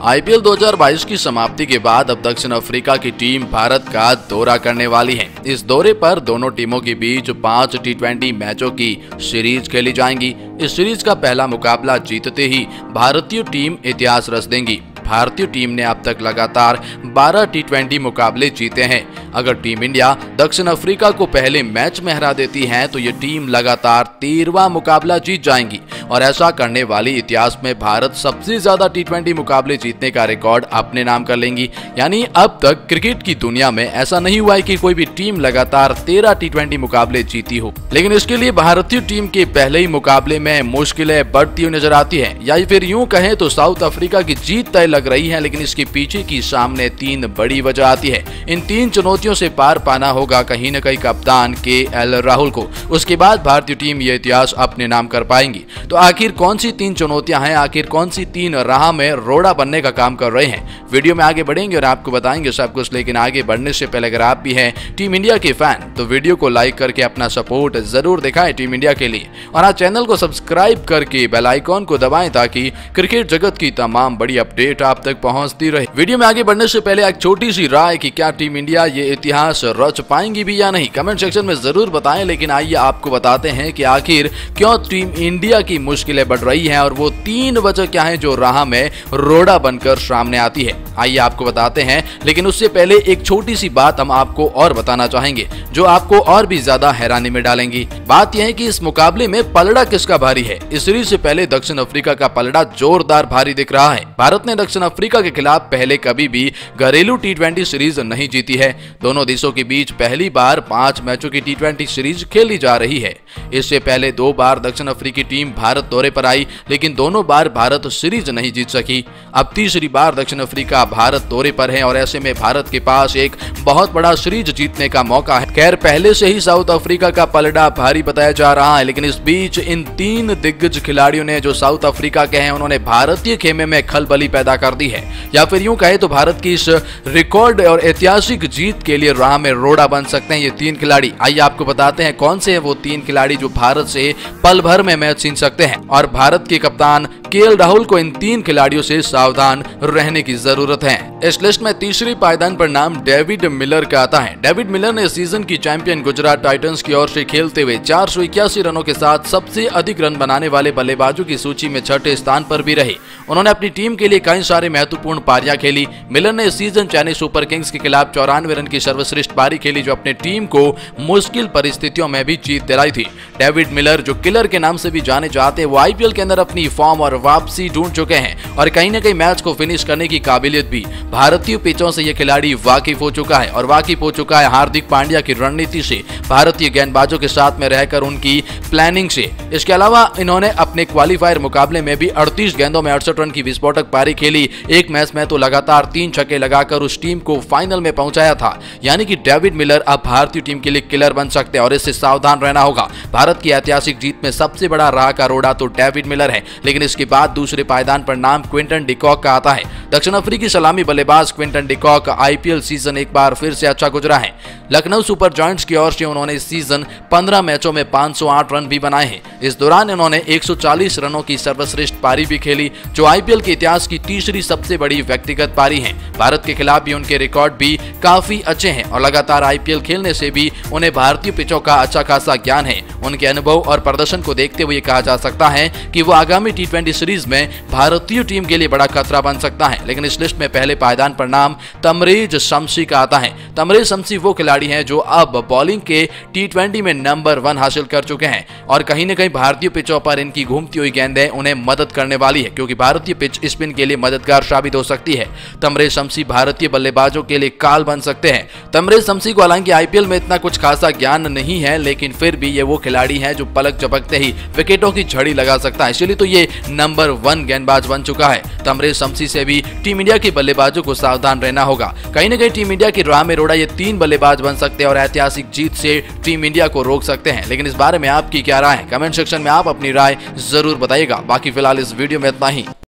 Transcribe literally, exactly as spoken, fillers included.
IPL दो हज़ार बाईस की समाप्ति के बाद अब दक्षिण अफ्रीका की टीम भारत का दौरा करने वाली है। इस दौरे पर दोनों टीमों के बीच पांच टी ट्वेंटी मैचों की सीरीज खेली जाएंगी। इस सीरीज का पहला मुकाबला जीतते ही भारतीय टीम इतिहास रच देंगी। भारतीय टीम ने अब तक लगातार बारह टी ट्वेंटी मुकाबले जीते हैं। अगर टीम इंडिया दक्षिण अफ्रीका को पहले मैच में हरा देती है तो ये टीम लगातार तेरहवां मुकाबला जीत जाएंगी और ऐसा करने वाली इतिहास में भारत सबसे ज्यादा टी ट्वेंटी मुकाबले जीतने का रिकॉर्ड अपने नाम कर लेंगी। यानी अब तक क्रिकेट की दुनिया में ऐसा नहीं हुआ है कि कोई भी टीम लगातार तेरह टी ट्वेंटी मुकाबले जीती हो। लेकिन इसके लिए भारतीय टीम के पहले ही मुकाबले में मुश्किलें बढ़ती हुई नजर आती है, या फिर यूं कहें तो साउथ अफ्रीका की जीत तय लग रही है। लेकिन इसके पीछे की सामने तीन बड़ी वजह आती है। इन तीन चुनौतियों से पार पाना होगा कहीं न कहीं कप्तान के एल राहुल को। उसके बाद भारतीय टीम ये इतिहास अपने नाम कर पाएंगी। तो आखिर कौन सी तीन चुनौतियां हैं, आखिर कौन सी तीन राह में रोड़ा बनने का काम कर रहे हैं, वीडियो में आगे बढ़ेंगे और आपको बताएंगे सब कुछ। लेकिन आगे बढ़ने से पहले अगर आप भी हैं टीम इंडिया के फैन तो वीडियो को लाइक करके अपना सपोर्ट जरूर दिखाएं टीम इंडिया के लिए, और आज चैनल को सब्सक्राइब करके बेल आइकॉन को दबाएं ताकि क्रिकेट जगत की तमाम बड़ी अपडेट आप तक पहुंचती रहे। वीडियो में आगे बढ़ने से पहले एक छोटी सी राय कि क्या टीम इंडिया ये इतिहास रच पाएंगी भी या नहीं, कमेंट सेक्शन में जरूर बताएं। लेकिन आइए आपको बताते हैं कि आखिर क्यों टीम इंडिया की मुश्किलें बढ़ रही हैं और वो तीन वजह क्या है जो राह में रोड़ा बनकर सामने आती है। आइए आपको बताते हैं, लेकिन उससे पहले एक छोटी सी बात हम आपको और बताना चाहेंगे जो आपको और भी ज्यादा हैरानी में डालेंगी। बात यह है कि इस मुकाबले में पलड़ा किसका भारी है। इस सीरीज से पहले दक्षिण अफ्रीका का पलड़ा जोरदार भारी दिख रहा है। भारत ने दक्षिण अफ्रीका के खिलाफ पहले कभी भी घरेलू टी ट्वेंटी सीरीज नहीं जीती है। दोनों देशों के बीच पहली बार पांच मैचों की टी ट्वेंटी सीरीज खेली जा रही है। इससे पहले दो बार दक्षिण अफ्रीकी टीम भारत दौरे पर आई, लेकिन दोनों बार भारत सीरीज नहीं जीत सकी। अब तीसरी बार दक्षिण अफ्रीका भारत दौरे पर है और ऐसे में भारत के पास एक बहुत बड़ा सीरीज जीतने का मौका है। खैर, पहले से ही साउथ अफ्रीका का पलड़ा भारी बताया जा रहा है, लेकिन इस बीच इन तीन दिग्गज खिलाड़ियों ने जो साउथ अफ्रीका के हैं उन्होंने भारतीय खेमे में खलबली पैदा कर दी है, या फिर यूं कहे तो भारत की इस रिकॉर्ड और ऐतिहासिक जीत के लिए राह में रोड़ा बन सकते हैं ये तीन खिलाड़ी। आइए आपको बताते हैं कौन से हैं वो तीन खिलाड़ी जो भारत से पल भर में मैच छीन सकते हैं, और भारत के कप्तान के एल राहुल को इन तीन खिलाड़ियों से सावधान रहने की जरूरत है। इस लिस्ट में तीसरी पायदान पर नाम डेविड मिलर का आता है। डेविड मिलर ने सीजन की चैंपियन गुजरात टाइटंस की ओर से खेलते हुए चार सौ इक्यासी रनों के साथ सबसे अधिक रन बनाने वाले बल्लेबाजों की सूची में छठे स्थान पर भी रहे। उन्होंने अपनी टीम के लिए कई सारे महत्वपूर्ण पारियां खेली। मिलर ने इस सीजन चेन्नई सुपर किंग्स के खिलाफ चौरानवे रन की सर्वश्रेष्ठ पारी खेली जो अपने टीम को मुश्किल परिस्थितियों में भी जीत दिलाई थी। डेविड मिलर जो किलर के नाम से भी जाने जाते हैं, वो आईपीएल के अंदर अपनी फॉर्म और वापसी ढूंढ चुके हैं और कहीं न कहीं मैच को फिनिश करने की काबिलियत भी भारतीय पिचों से ये खिलाड़ी वाकिफ हो चुका है और वाकिफ हो चुका है हार्दिक पांड्या की रणनीति से, भारतीय गेंदबाजों के साथ में रहकर उनकी प्लानिंग से। इसके अलावा इन्होंने अपने क्वालिफायर मुकाबले में भी अड़तीस गेंदों में अड़सठ रन की विस्फोटक पारी खेली। एक मैच में तो लगातार तीन छक्के लगाकर उस टीम को फाइनल में पहुंचाया था। यानी कि डेविड मिलर अब भारतीय टीम के लिए किलर बन सकते हैं और इससे सावधान रहना होगा। भारत की ऐतिहासिक जीत में सबसे बड़ा राह का रोड़ा तो डेविड मिलर है। लेकिन इसके बाद दूसरे पायदान पर नाम क्विंटन डिकॉक का आता है। दक्षिण अफ्रीकी सलामी बल्लेबाज क्विंटन डिकॉक आईपीएल सीजन एक बार फिर से अच्छा गुजरा है। लखनऊ सुपर जायंट्स की ओर से उन्होंने इस सीजन पंद्रह मैचों में पाँच सौ आठ रन भी बनाए हैं। इस दौरान उन्होंने एक सौ चालीस रनों की सर्वश्रेष्ठ पारी भी खेली जो आईपीएल के इतिहास की तीसरी सबसे बड़ी व्यक्तिगत पारी है। भारत के खिलाफ भी उनके रिकॉर्ड भी काफी अच्छे हैं और लगातार आईपीएल खेलने से भी उन्हें भारतीय पिचों का अच्छा खासा ज्ञान है। उनके अनुभव और प्रदर्शन को देखते हुए कहा जा सकता है कि वो आगामी टी ट्वेंटी सीरीज में भारतीय टीम के लिए बड़ा खतरा बन सकता है। लेकिन इस लिस्ट में पहले पायदान पर नाम तमरेज शमसी का आता है। तमरेज शमसी वो खिलाड़ी हैं जो अब बॉलिंग के टी ट्वेंटी में नंबर वन हासिल कर चुके हैं और कहीं न कहीं भारतीय पिचों पर इनकी घूमती हुई गेंदें उन्हें मदद करने वाली है, क्योंकि भारतीय पिच स्पिन के लिए मददगार साबित हो सकती है। तमरेज शमसी भारतीय बल्लेबाजों के लिए काल बन सकते हैं। तमरेज शमसी को हालांकि आईपीएल में इतना कुछ खासा ज्ञान नहीं है, लेकिन फिर भी ये वो खिलाड़ी है जो पलक झपकते ही विकेटों की झड़ी लगा सकता है, इसलिए तो ये नंबर वन गेंदबाज बन चुका है। तमरेज शमसी से भी टीम इंडिया के बल्लेबाजों को सावधान रहना होगा। कहीं न कहीं टीम इंडिया की राह में रोड़ा ये तीन बल्लेबाज बन सकते हैं और ऐतिहासिक जीत से टीम इंडिया को रोक सकते हैं। लेकिन इस बारे में आपकी क्या राय है, कमेंट सेक्शन में आप अपनी राय जरूर बताइएगा। बाकी फिलहाल इस वीडियो में इतना ही।